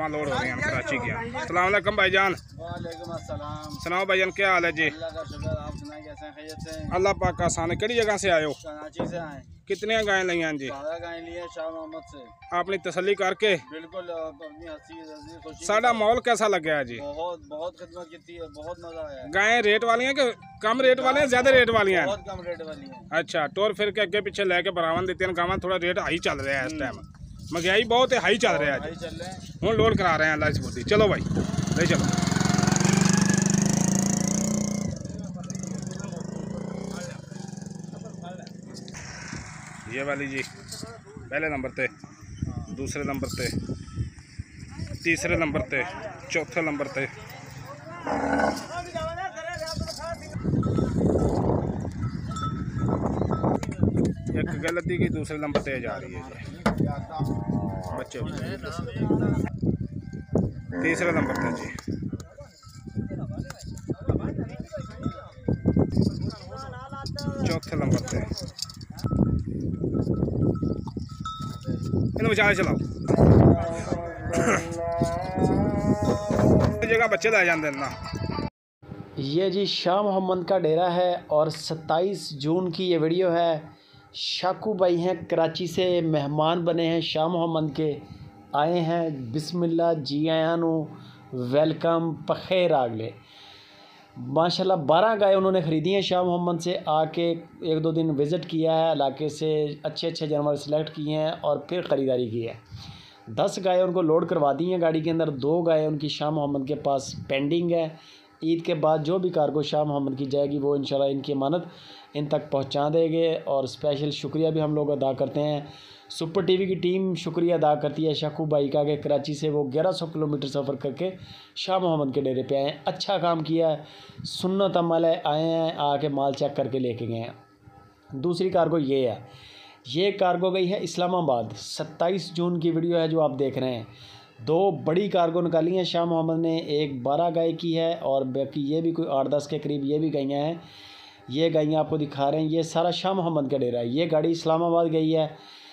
गावां load हो रही हैं कराची की। अस्सलाम वालेकुम भाईजान। वालेकुम अस्सलाम। सुनाओ भाईजान क्या हाल है जी? अल्लाह का शुक्र, आप सुनाए कैसे हैं? खैरियत से हैं? अल्लाह पाक का आसान है। किहड़ी जगह से आए हो? कराची से आए। कितनी गायें लियां जी? 12 गाय लिए शाह मोहम्मद से। आपने तसल्ली करके? बिल्कुल अपनी हंसी रजी खुशी। साडा माहौल कैसा लग गया जी? बहुत बहुत खिदमत की है, बहुत मजा आया। गायें रेट वाली हैं कि कम रेट वाली हैं, ज्यादा रेट वाली हैं? बहुत कम रेट वाली हैं। अच्छा, टोर फिर के अगे पीछे लेके बरावन देते हैं गावां। थोड़ा रेट हाई चल रहा है इस टाइम, महंगाई बहुत है, हाई चल रहा है भाई जी। चल रहे हैं। हूँ लोड करा रहे हैं अल्लाह की स्फूर्ति। चलो भाई ले चलो। ये वाली जी पहले नंबर पे, दूसरे नंबर पे, तीसरे नंबर पे, चौथे नंबर पे। एक गलती की दूसरे नंबर पे जा रही है जी बच्चे। तीसरे नंबर पे जी, चौथे नंबर पे। इन्हें बचा चलाओ जगह बच्चे ला जाते ना। ये जी शाह मोहम्मद का डेरा है और 27 जून की ये वीडियो है। शाकू भाई हैं कराची से, मेहमान बने हैं शाह मोहम्मद के, आए हैं। बिस्मिल्लाह जी आयानु, वेलकम, पखेर आगले। माशाल्लाह 12 गाय उन्होंने ख़रीदी हैं शाह मोहम्मद से। आके 1-2 दिन विज़िट किया है, इलाके से अच्छे जानवर सेलेक्ट किए हैं और फिर ख़रीदारी की है। 10 गाय उनको लोड करवा दी हैं गाड़ी के अंदर। 2 गाय उनकी शाह मोहम्मद के पास पेंडिंग है। ईद के बाद जो भी कार्गो शाह मोहम्मद की जाएगी वो इंशाल्लाह इनकी अमानत इन तक पहुंचा देंगे। और स्पेशल शुक्रिया भी हम लोग अदा करते हैं, सुपर टीवी की टीम शुक्रिया अदा करती है शाकू भाई का कि कराची से वो 1100 किलोमीटर सफ़र करके शाह मोहम्मद के डेरे पे आए हैं। अच्छा काम किया है, सुन्नत अमल है, आए हैं, आके माल चेक करके लेके गए हैं। दूसरी कार्गो ये है, ये कार्गो गई है इस्लामाबाद। 27 जून की वीडियो है जो आप देख रहे हैं। 2 बड़ी कार्गो निकाली हैं शाह मोहम्मद ने, एक 12 गाय की है और बाकी ये भी कोई 8-10 के करीब ये भी गैयाँ हैं। ये गैयाँ आपको दिखा रहे हैं, ये सारा शाह मोहम्मद का डेरा है। ये गाड़ी इस्लामाबाद गई है।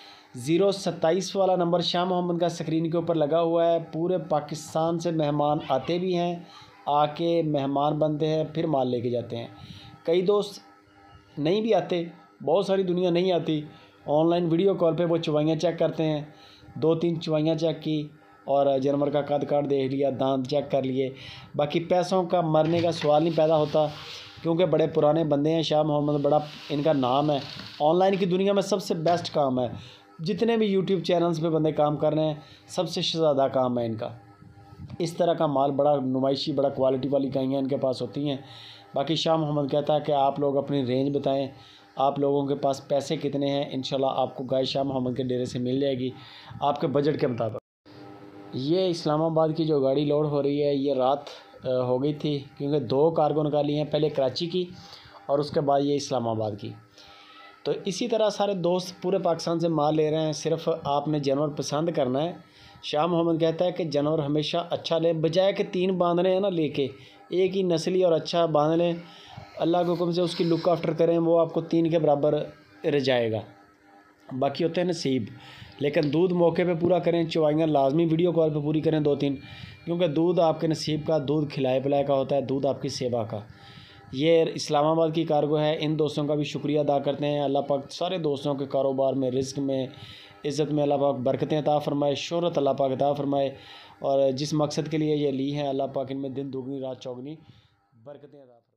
027 वाला नंबर शाह मोहम्मद का स्क्रीन के ऊपर लगा हुआ है। पूरे पाकिस्तान से मेहमान आते भी हैं, आके मेहमान बनते हैं, फिर माल लेके जाते हैं। कई दोस्त नहीं भी आते, बहुत सारी दुनिया नहीं आती। ऑनलाइन वीडियो कॉल पे वो चवाइयाँ चेक करते हैं। 2-3 चवाइयाँ चेक की और जानवर का कद काट देख लिया, दांत चेक कर लिए। बाकी पैसों का मरने का सवाल नहीं पैदा होता, क्योंकि बड़े पुराने बंदे हैं शाह मोहम्मद, बड़ा इनका नाम है। ऑनलाइन की दुनिया में सबसे बेस्ट काम है। जितने भी यूट्यूब चैनल्स पे बंदे काम कर रहे हैं, सबसे ज़्यादा काम है इनका। इस तरह का माल बड़ा नुमाइशी, बड़ा क्वालिटी वाली गायें इनके पास होती हैं। बाकी शाह मोहम्मद कहता है कि आप लोग अपनी रेंज बताएं, आप लोगों के पास पैसे कितने हैं। इंशाल्लाह आपको गाय शाह मोहम्मद के डेरे से मिल जाएगी आपके बजट के मुताबिक। ये इस्लामाबाद की जो गाड़ी लोड हो रही है, ये रात हो गई थी, क्योंकि 2 कार्गो निकाली हैं, पहले कराची की और उसके बाद ये इस्लामाबाद की। तो इसी तरह सारे दोस्त पूरे पाकिस्तान से माल ले रहे हैं। सिर्फ आपने जानवर पसंद करना है। शाह मोहम्मद कहता है कि जानवर हमेशा अच्छा लें, बजाय कि 3 बांधने हैं ना लेके, एक ही नस्ली और अच्छा बांध लें। अल्लाह के हुक्म से उसकी लुक आफ्टर करें, वो आपको 3 के बराबर रह जाएगा। बाकी होते हैं नसीब। लेकिन दूध मौके पे पूरा करें, चवाइयाँ लाजमी वीडियो कॉल पे पूरी करें 2-3, क्योंकि दूध आपके नसीब का, दूध खिलाए पिलाए का होता है, दूध आपकी सेवा का। ये इस्लामाबाद की कार्गो है। इन दोस्तों का भी शुक्रिया अदा करते हैं। अल्लाह पाक सारे दोस्तों के कारोबार में, रिज़्क़ में, इज़्ज़त में अल्लाह पाक बरकतें अता फ़रमाए, शोहरत अल्लाह पाक अता फ़रमाए। और जिस मकसद के लिए ये ली है, अल्लाह पाक इनमें दिन दुगनी रात चौगनी बरकतें अता